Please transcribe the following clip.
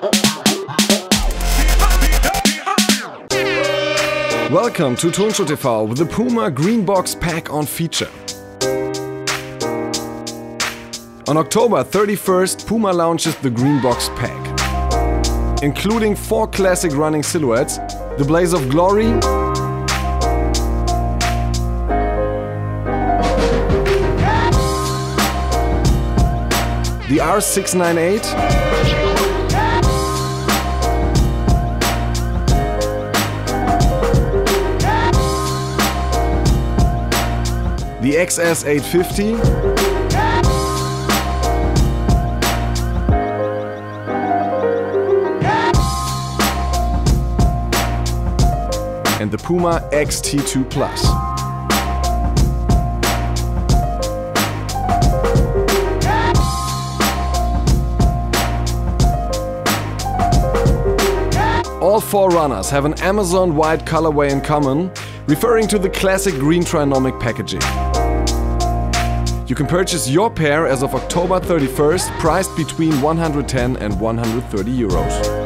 Welcome to Turnschuh.tv with the Puma Greenbox-Pack on feature. On October 31st, Puma launches the Greenbox-Pack, including 4 classic running silhouettes: the Blaze of Glory, the R698, the XS850, and the Puma XT2 Plus. All 4 runners have an Amazon white colorway in common, referring to the classic green trinomic packaging. You can purchase your pair as of October 31st, priced between 110 and 130 euros.